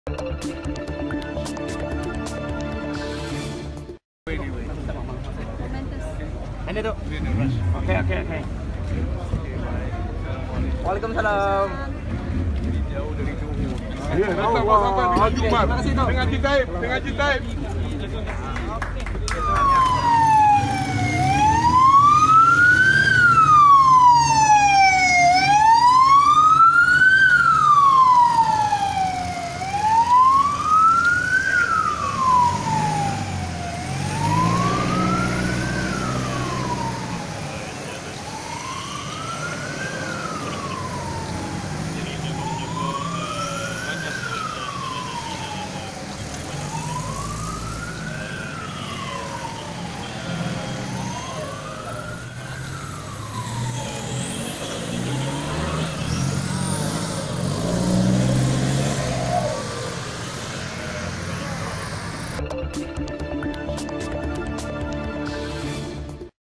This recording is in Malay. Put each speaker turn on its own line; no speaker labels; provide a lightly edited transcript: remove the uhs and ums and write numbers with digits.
Mana tu? Okey. Waalaikumsalam.
Jauh dari Johor. Ya, sahabat-sahabat dengan Jumat. Dengan Citaib.